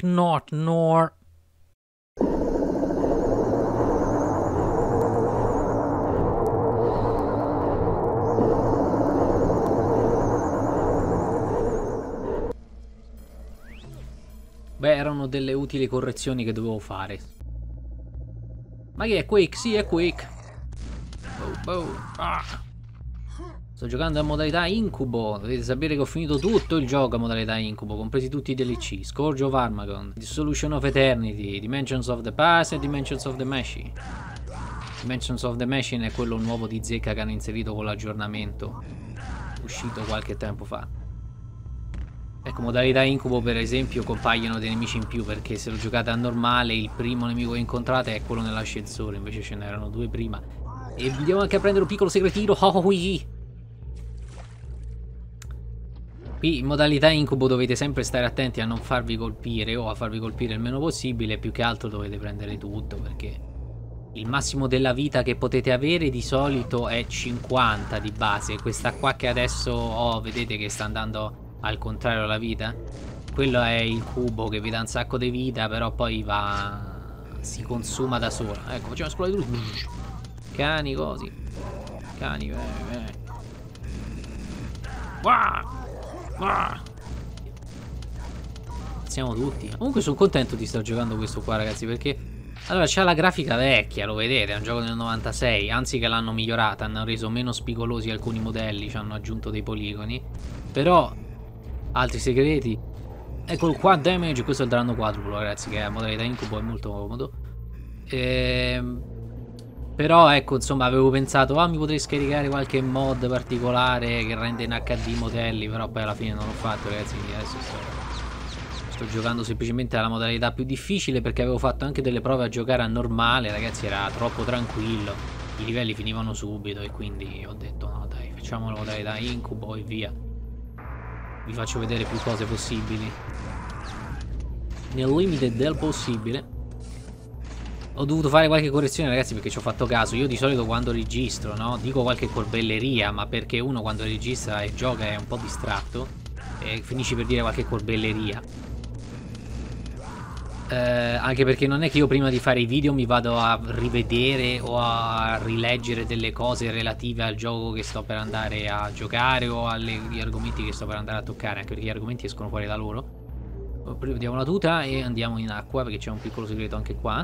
Not nor. Beh, erano delle utili correzioni che dovevo fare. Ma che è Quake? Sì, è Quake. Sto giocando a modalità incubo. Dovete sapere che ho finito tutto il gioco a modalità incubo, compresi tutti i DLC. Scourge of Armageddon, Dissolution of Eternity, Dimensions of the Past e Dimensions of the Machine. Dimensions of the Machine è quello nuovo di zecca che hanno inserito con l'aggiornamento uscito qualche tempo fa. Ecco, modalità incubo per esempio compaiono dei nemici in più, perché se lo giocate a normale il primo nemico che incontrate è quello nell'ascensore, invece ce n'erano due prima. E andiamo anche a prendere un piccolo segretino. Qui in modalità incubo dovete sempre stare attenti a non farvi colpire o a farvi colpire il meno possibile. Più che altro dovete prendere tutto, perché il massimo della vita che potete avere di solito è 50 di base. Questa qua che adesso ho, vedete che sta andando al contrario la vita? Quello è il cubo che vi dà un sacco di vita, però poi si consuma da sola. Ecco, facciamo esplodere tutto. Cani, così. Cani, siamo tutti. Comunque sono contento di star giocando questo qua, ragazzi, perché allora c'ha la grafica vecchia, lo vedete, è un gioco del 96. Anzi che l'hanno migliorata, hanno reso meno spigolosi alcuni modelli, ci hanno aggiunto dei poligoni. Però altri segreti. Ecco il quad damage, questo è il danno quadruplo, ragazzi, che è modalità incubo, è molto comodo. Però ecco, insomma, avevo pensato, mi potrei scaricare qualche mod particolare che rende in HD modelli, però poi alla fine non l'ho fatto, ragazzi, quindi adesso sto giocando semplicemente alla modalità più difficile, perché avevo fatto anche delle prove a giocare a normale, ragazzi, era troppo tranquillo, i livelli finivano subito e quindi ho detto no dai, facciamo la modalità incubo e via. Vi faccio vedere più cose possibili nel limite del possibile. Ho dovuto fare qualche correzione, ragazzi, perché ci ho fatto caso. Io di solito quando registro, no, dico qualche corbelleria, ma perché uno quando registra e gioca è un po' distratto e finisci per dire qualche corbelleria. Anche perché non è che io prima di fare i video mi vado a rivedere o a rileggere delle cose relative al gioco che sto per andare a giocare o agli argomenti che sto per andare a toccare, anche perché gli argomenti escono fuori da loro. Prendiamo la tuta e andiamo in acqua, perché c'è un piccolo segreto anche qua.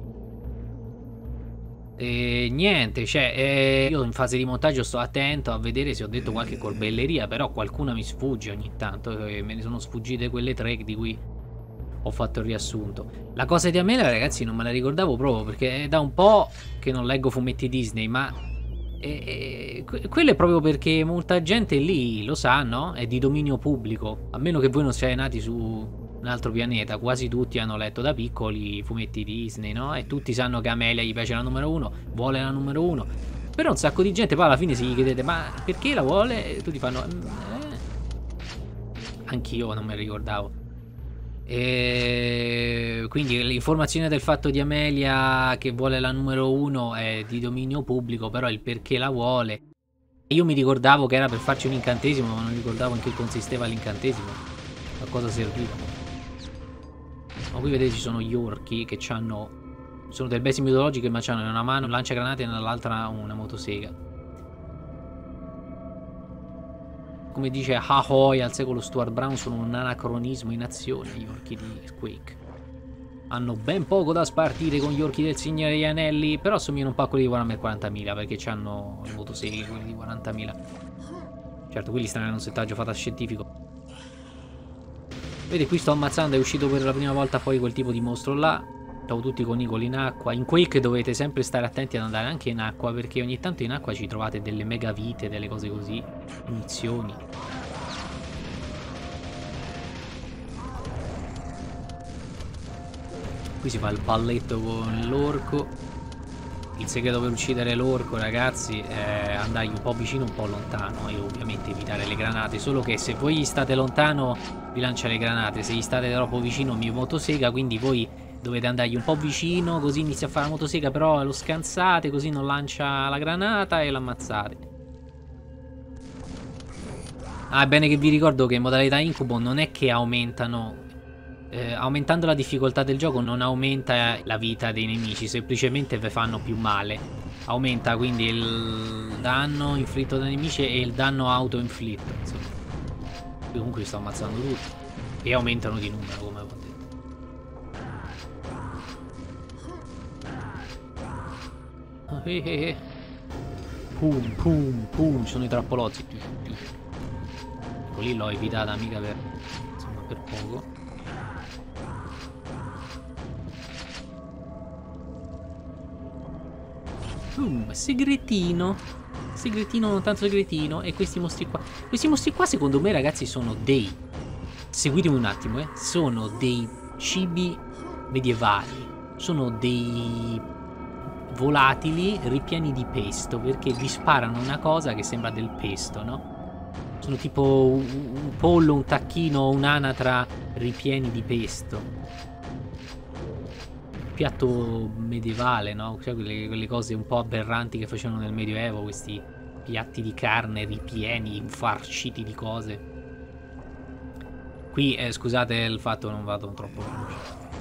E niente, cioè, io in fase di montaggio sto attento a vedere se ho detto qualche corbelleria, però qualcuna mi sfugge ogni tanto, me ne sono sfuggite quelle tre di cui ho fatto il riassunto. La cosa di Amelia, ragazzi, non me la ricordavo proprio, perché è da un po' che non leggo fumetti Disney, ma quello è proprio perché molta gente lì lo sa, no? È di dominio pubblico, a meno che voi non siate nati su un altro pianeta. Quasi tutti hanno letto da piccoli i fumetti Disney, no? E tutti sanno che a Amelia gli piace la numero 1, vuole la numero 1. Però un sacco di gente poi alla fine, se gli chiedete ma perché la vuole, tutti fanno anch'io non me la ricordavo. E quindi l'informazione del fatto di Amelia che vuole la numero 1 è di dominio pubblico, però il perché la vuole, io mi ricordavo che era per farci un incantesimo, ma non ricordavo in che consisteva l'incantesimo, a cosa serviva. Ma qui vedete ci sono gli orchi che sono delle bestie mitologiche, ma hanno in una mano un lanciagranate e nell'altra una motosega. Come dice Ahoy al secolo Stuart Brown, sono un anacronismo in azione gli orchi di Quake. Hanno ben poco da spartire con gli orchi del Signore degli Anelli, però somigliano un po' a quelli di Warhammer 40.000, perché hanno le motoseghe, quelli di 40.000. Certo, quelli stanno in un settaggio fantascientifico. Vedete, qui sto ammazzando, è uscito per la prima volta fuori quel tipo di mostro là. Stavo tutti con Nicole in acqua. In Quake dovete sempre stare attenti ad andare anche in acqua, perché ogni tanto in acqua ci trovate delle mega vite, delle cose così, munizioni. Qui si fa il balletto con l'orco. Il segreto per uccidere l'orco, ragazzi, è andargli un po' vicino, un po' lontano, e ovviamente evitare le granate. Solo che se voi state lontano vi lancia le granate, se gli state troppo vicino mi motosega, quindi voi dovete andargli un po' vicino, così inizia a fare la motosega, però lo scansate, così non lancia la granata e l'ammazzate. Ah, è bene che vi ricordo che in modalità incubo non è che aumentano aumentando la difficoltà del gioco non aumenta la vita dei nemici, semplicemente vi fanno più male. Aumenta quindi il danno inflitto dai nemici e il danno auto-inflitto, insomma. Comunque sto ammazzando tutti. E aumentano di numero, come avevo detto. Pum, pum, pum, ci sono i trappolozzi. Ecco, lì l'ho evitata mica per... insomma, per poco. Segretino. Segretino, non tanto segretino. E questi mostri qua. Questi mostri qua, secondo me, ragazzi, sono dei... seguitemi un attimo, sono dei cibi medievali. Sono dei volatili ripieni di pesto, perché vi sparano una cosa che sembra del pesto, no? Sono tipo un pollo, un tacchino, un'anatra ripieni di pesto. Piatto medievale, no? Cioè quelle cose un po' aberranti che facevano nel Medioevo, questi piatti di carne ripieni, infarciti di cose. Qui, scusate il fatto che non vado troppo veloce.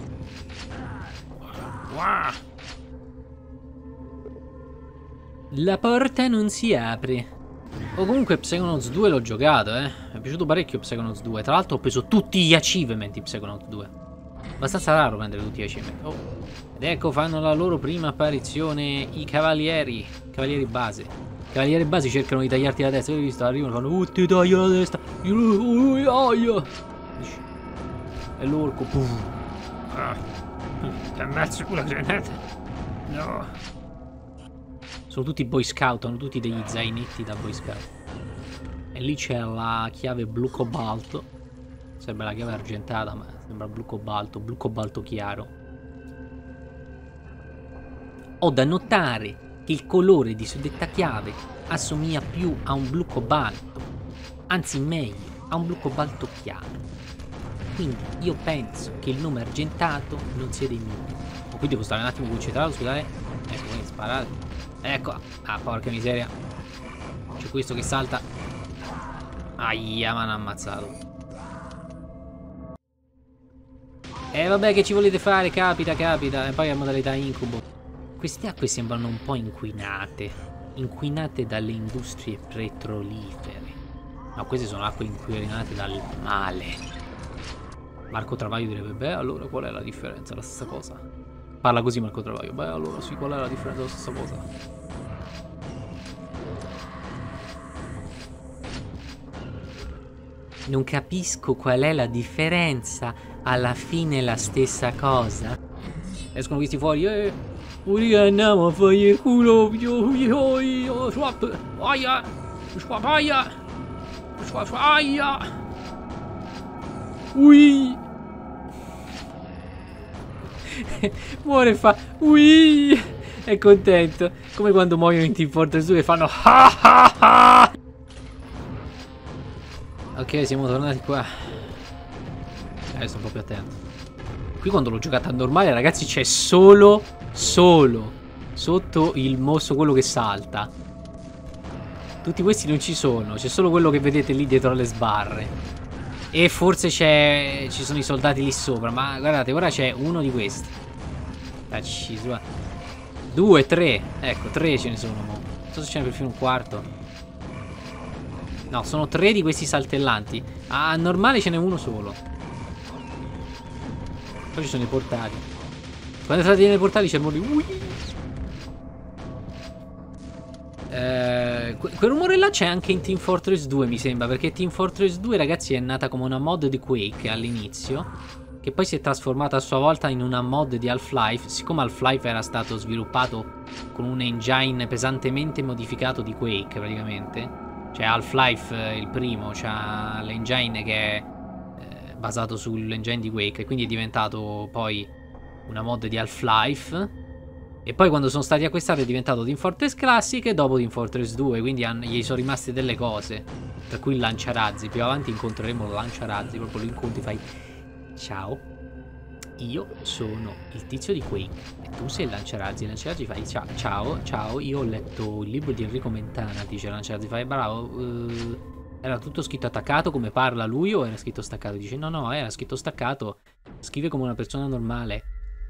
La porta non si apre. O comunque Psychonauts 2 l'ho giocato, Mi è piaciuto parecchio Psychonauts 2. Tra l'altro ho preso tutti gli achievement in Psychonauts 2. Abbastanza raro prendere tutti gli achievement. Ed ecco, fanno la loro prima apparizione i cavalieri. Cavalieri base. I cavalieri base cercano di tagliarti la testa. Io ho visto, arrivano e fanno ti taglio la testa. E l'orco. Ti ammazzo con la granata. No. Sono tutti boy scout, hanno tutti degli zainetti da boy scout. E lì c'è la chiave blu cobalto. Sembra la chiave argentata, ma sembra blu cobalto chiaro. Ho da notare che il colore di suddetta chiave assomiglia più a un blu cobalto, anzi meglio, a un blu cobalto chiaro. Quindi io penso che il nome argentato non sia dei miei. Qui devo stare un attimo concentrato, scusate. Ecco, quindi sparate. Ecco. Ah, porca miseria. C'è questo che salta. Aia, mi hanno ammazzato. Vabbè, che ci volete fare? Capita. E poi a modalità incubo. Queste acque sembrano un po' inquinate. Inquinate dalle industrie petrolifere. No, queste sono acque inquinate dal male. Marco Travaglio direbbe, beh, allora qual è la differenza? La stessa cosa. Parla così Marco Travaglio. Beh, allora sì, qual è la differenza? La stessa cosa. Non capisco qual è la differenza. Alla fine è la stessa cosa. Escono questi fuori. Andiamo a fare il culo. Swap. Aia. Swap. Aia. Swap. Aia. Ui. Muore e fa ui. È contento. Come quando muoiono in Team Fortress 2 e fanno Ok, siamo tornati qua. Adesso un po' più attento. Qui quando l'ho giocata normale, ragazzi, c'è solo sotto il mosso quello che salta. Tutti questi non ci sono. C'è solo quello che vedete lì dietro alle sbarre. E forse ci sono i soldati lì sopra. Ma guardate, ora c'è uno di questi. Due, tre. Ecco, tre ce ne sono. Non so se ce n'è perfino un quarto. No, sono tre di questi saltellanti. A normale ce n'è uno solo. Poi ci sono i portali. Quando entrate nei portali c'è il modo di... quel rumore là c'è anche in Team Fortress 2, mi sembra. Perché Team Fortress 2, ragazzi, è nata come una mod di Quake all'inizio, che poi si è trasformata a sua volta in una mod di Half-Life. Siccome Half-Life era stato sviluppato con un engine pesantemente modificato di Quake, praticamente. Cioè Half-Life, il primo, c'ha l'engine che è basato sull'engine di Quake, e quindi è diventato poi una mod di Half-Life. E poi quando sono stati acquistati è diventato Team Fortress Classic e dopo Team Fortress 2. Quindi gli sono rimaste delle cose, tra cui il lanciarazzi. Più avanti incontreremo il lanciarazzi. Proprio lo incontri, fai ciao, io sono il tizio di Quake e tu sei il lanciarazzi. Il lanciarazzi fai ciao, io ho letto il libro di Enrico Mentana, dice il lanciarazzi, fai bravo, Era tutto scritto attaccato come parla lui o era scritto staccato? Dice no no, era scritto staccato. Scrive come una persona normale.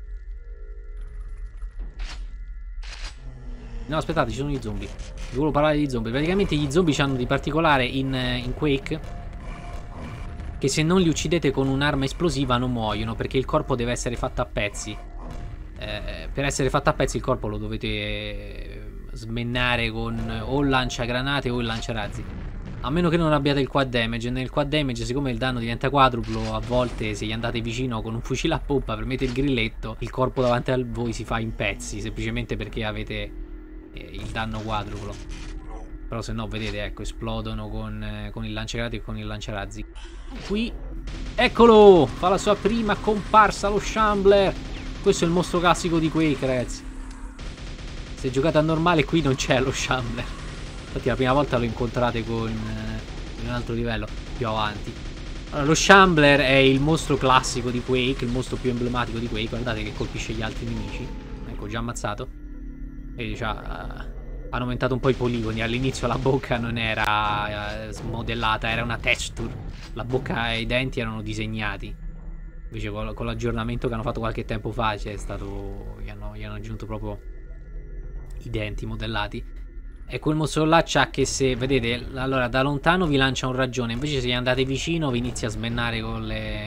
No, aspettate, ci sono gli zombie. Volevo parlare di zombie. Praticamente gli zombie hanno di particolare in Quake che se non li uccidete con un'arma esplosiva non muoiono, perché il corpo deve essere fatto a pezzi. Per essere fatto a pezzi il corpo lo dovete smennare con o il lanciagranate o il lanciarazzi. A meno che non abbiate il quad damage. Nel quad damage, siccome il danno diventa quadruplo, a volte se gli andate vicino con un fucile a pompa, premete il grilletto, il corpo davanti a voi si fa in pezzi, semplicemente perché avete il danno quadruplo. Però se no, vedete, ecco, esplodono con il lanciagranate e con il lanciarazzi. Qui, eccolo! Fa la sua prima comparsa, lo Shambler. Questo è il mostro classico di Quake, ragazzi. Se giocate a normale, qui non c'è lo Shambler. Infatti la prima volta lo incontrate con in un altro livello, più avanti. Allora, lo Shambler è il mostro classico di Quake, il mostro più emblematico di Quake. Guardate che colpisce gli altri nemici. Ecco, già ammazzato. E hanno aumentato un po' i poligoni. All'inizio la bocca non era smodellata, era una texture. La bocca e i denti erano disegnati. Invece con l'aggiornamento che hanno fatto qualche tempo fa c'è stato. Gli hanno aggiunto proprio i denti modellati. E quel mostro là c'ha che se, vedete, allora da lontano vi lancia un ragione, invece se gli andate vicino vi inizia a smennare con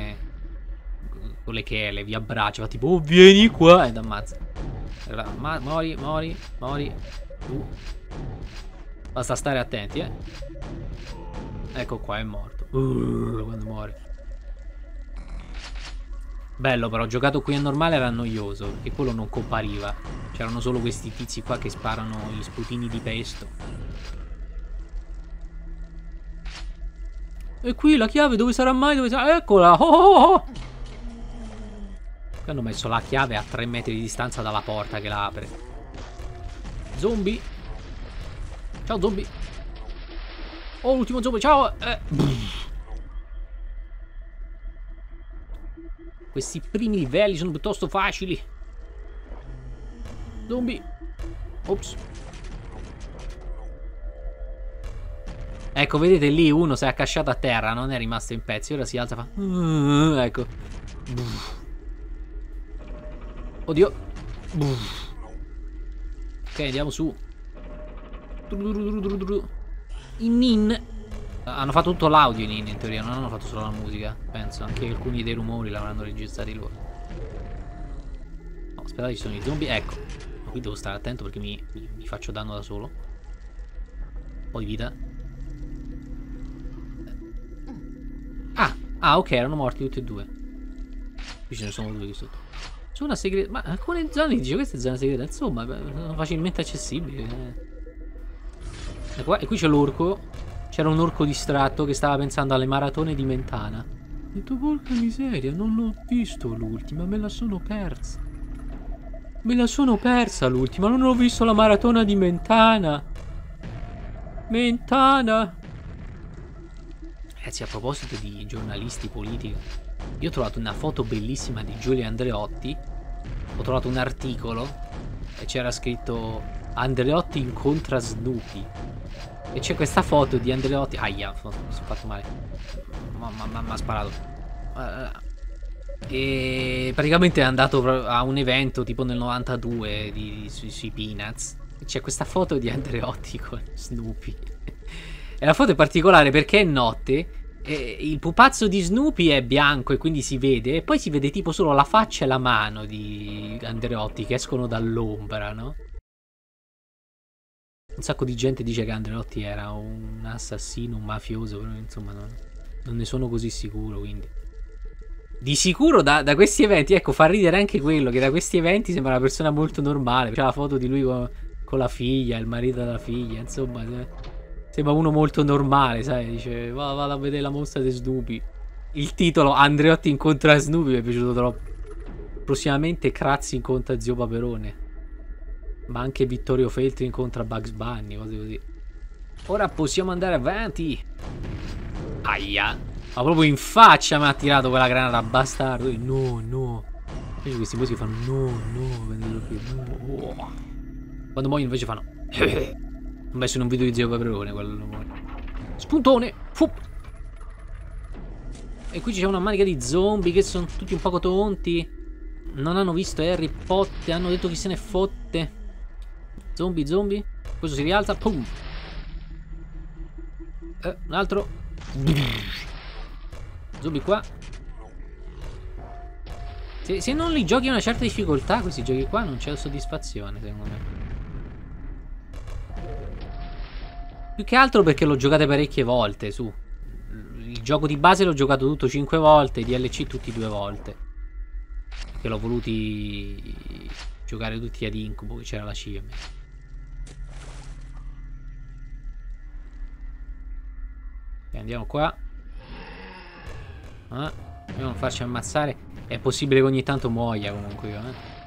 le chele, vi abbraccia, fa tipo, oh vieni qua, ed ammazza. Mori. Basta stare attenti, Ecco qua, è morto. Quando muore. Bello però, giocato qui a normale era noioso, perché quello non compariva. C'erano solo questi tizi qua che sparano gli sputini di pesto. E qui la chiave dove sarà mai? Dove sarà? Eccola! Oh! Hanno messo la chiave a 3 metri di distanza dalla porta che la apre. Zombie. Ciao zombie. Oh, l'ultimo zombie, ciao! Questi primi livelli sono piuttosto facili. Zombie. Ops. Ecco, vedete lì uno si è accasciato a terra, non è rimasto in pezzi. Ora si alza e fa. Ecco. Oddio. Ok, andiamo su. In. Hanno fatto tutto l'audio in teoria, non hanno fatto solo la musica. Penso, anche alcuni dei rumori l'avranno registrati loro. No, aspettate, ci sono i zombie. Ecco. Ma qui devo stare attento perché mi faccio danno da solo. Un po' di vita. Ah, ok, erano morti tutti e due. Qui ce ne sono due qui sotto. Zona segreta. Ma alcune zone dice questa è zona segreta. Insomma, sono facilmente accessibili. E qui c'è l'orco. C'era un orco distratto che stava pensando alle maratone di Mentana. Ho detto, porca miseria, non l'ho visto l'ultima, me la sono persa. Me la sono persa l'ultima, non ho visto la maratona di Mentana. Mentana. Ragazzi, a proposito di giornalisti, politica, io ho trovato una foto bellissima di Giulio Andreotti. Ho trovato un articolo e c'era scritto Andreotti incontra Snoopy. E c'è questa foto di Andreotti. Aia, mi sono fatto male. Mi ha sparato. E praticamente è andato a un evento tipo nel 92 sui Peanuts. E c'è questa foto di Andreotti con Snoopy. E la foto è particolare perché è notte. E il pupazzo di Snoopy è bianco e quindi si vede. E poi si vede tipo solo la faccia e la mano di Andreotti che escono dall'ombra, no? Un sacco di gente dice che Andreotti era un assassino, un mafioso, però insomma non ne sono così sicuro, quindi. Di sicuro da questi eventi, ecco, fa ridere anche quello, che da questi eventi sembra una persona molto normale. C'è la foto di lui con la figlia, il marito della figlia, insomma, sembra uno molto normale, sai, dice, vado a vedere la mostra di Snoopy. Il titolo, Andreotti incontra Snoopy, mi è piaciuto troppo. Prossimamente Crazzi incontra Zio Paperone. Ma anche Vittorio Feltri incontra Bugs Bunny, cose così. Ora possiamo andare avanti. Aia. Ma proprio in faccia mi ha tirato quella granata, bastardo. No. Invece questi musici fanno no. Quando muoiono invece fanno. Ho messo in un video di Zio Paperone quello. Spuntone. Fup. E qui c'è una manica di zombie che sono tutti un poco tonti. Non hanno visto Harry Potter. Hanno detto chi se ne fotte. Zombie, zombie. Questo si rialza. Pum. Un altro. Zombie qua. Se non li giochi a una certa difficoltà, questi giochi qua, non c'è soddisfazione, secondo me. Più che altro perché l'ho giocate parecchie volte, su. Il gioco di base l'ho giocato tutto 5 volte, i DLC tutti 2 volte. Perché l'ho voluti giocare tutti ad incubo, che c'era la CIA. E andiamo qua. Dobbiamo non farci ammazzare. È possibile che ogni tanto muoia comunque io,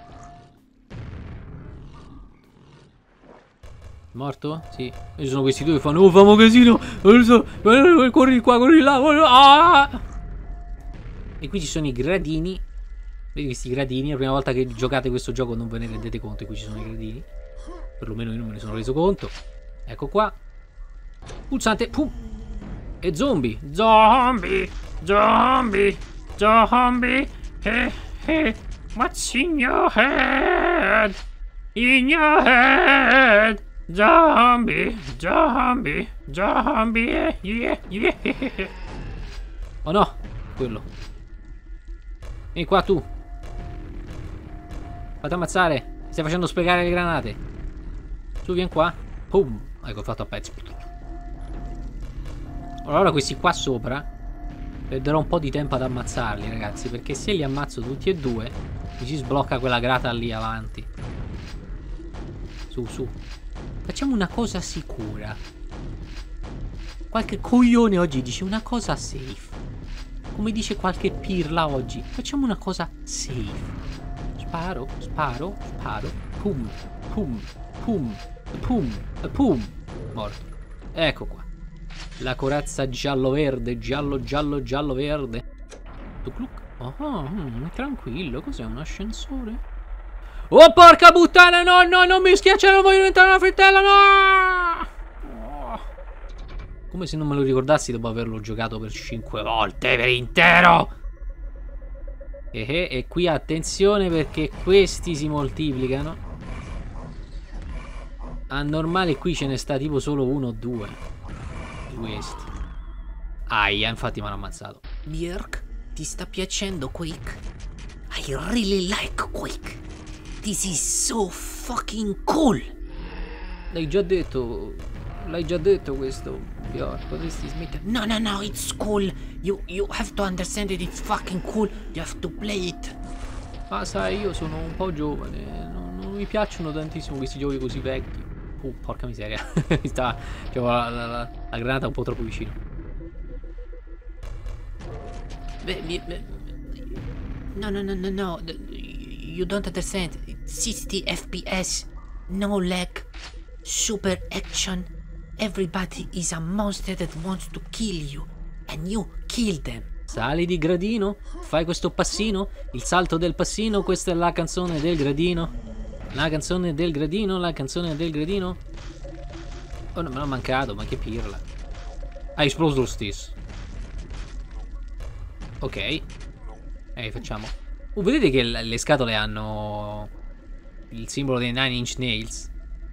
Morto? Sì. E ci sono questi due che fanno: oh, famo casino! Corri qua, corri là! Ah! E qui ci sono i gradini. Vedi questi gradini? La prima volta che giocate questo gioco non ve ne rendete conto che qui ci sono i gradini. Perlomeno io non me ne sono reso conto. Ecco qua. Pulsante. Pum. E zombie. Zombie. Zombie. Zombie. What's in your head? In your head. Zombie. Zombie. Zombie. Yeah. Yeah. Oh no. Quello. Vieni qua tu. Fate ammazzare. Stai facendo sprecare le granate. Su, vieni qua. Pum. Ecco, ho fatto a pezzi. Allora questi qua sopra perderò un po' di tempo ad ammazzarli, ragazzi, perché se li ammazzo tutti e due mi si sblocca quella grata lì avanti. Su, su. Facciamo una cosa sicura. Qualche coglione oggi dice una cosa safe. Come dice qualche pirla oggi. Facciamo una cosa safe. Sparo, sparo, sparo. Pum, pum, pum, pum, pum. Morto. Ecco qua. La corazza giallo-verde, giallo-giallo-giallo-verde. Oh, tranquillo, cos'è un ascensore? Oh, porca puttana, no, no, non mi schiacciare, non voglio diventare una frittella, no! Oh. Come se non me lo ricordassi dopo averlo giocato per 5 volte per intero! E qui attenzione perché questi si moltiplicano. A normale qui ce ne sta tipo solo uno o due. Questi. Aia, infatti mi hanno ammazzato. Björk, ti sta piacendo Quake? I really like Quake. This is so fucking cool. L'hai già detto. L'hai già detto questo, Björk. Potresti smettere. No, no, no, it's cool. You have to understand it, it's fucking cool. You have to play it. Ma sai, io sono un po' giovane. Non mi piacciono tantissimo questi giochi così vecchi. Porca miseria. C'avevo la granata un po' troppo vicino. No, no, no, no, no. You don't understand. 60 FPS. No lag. Super action. Everybody is a monster that wants to kill you. And you kill them. Sali di gradino. Fai questo passino. Il salto del passino. Questa è la canzone del gradino. La canzone del gradino, la canzone del gradino. Oh, non me l'ho mancato, ma che pirla. Ha esploso lo stesso. Ok. Facciamo. Vedete che le scatole hanno il simbolo dei Nine Inch Nails.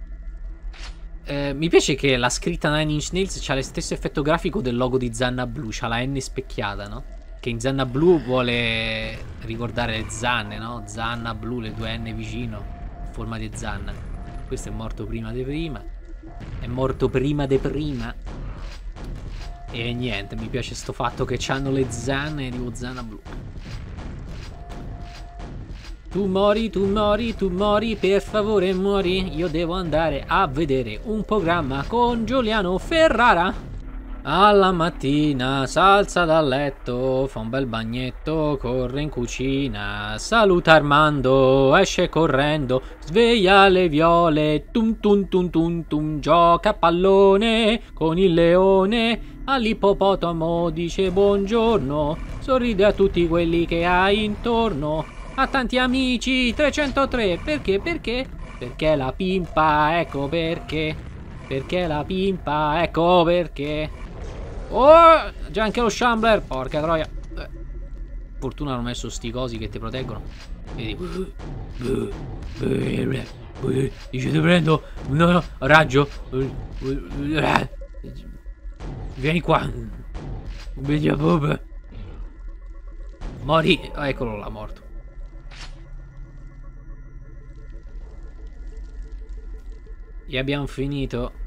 Mi piace che la scritta Nine Inch Nails c'ha lo stesso effetto grafico del logo di Zanna Blu. C'ha la N specchiata, no? Che in Zanna Blu vuole ricordare le zanne, no? Zanna Blu, le due N vicino. Forma di zanna. Questo è morto prima di prima. È morto prima di prima. E niente, mi piace sto fatto che c'hanno le zanne tipo zanna blu. Tu mori, tu mori, tu mori, per favore muori. Io devo andare a vedere un programma con Giuliano Ferrara. Alla mattina s'alza dal letto, fa un bel bagnetto, corre in cucina, saluta Armando, esce correndo, sveglia le viole, tum tum tum tum tum, gioca a pallone con il leone, all'ippopotamo dice buongiorno, sorride a tutti quelli che hai intorno, ha tanti amici, 303, perché? Perché? Perché la pimpa, ecco perché, perché la pimpa, ecco perché. Oh, c'è anche lo Shambler. Porca troia. Fortuna hanno messo sti cosi che ti proteggono. Vedi. Dice ti prendo. No, no, raggio. Vieni qua. Mori. Oh, eccolo là, morto. E abbiamo finito.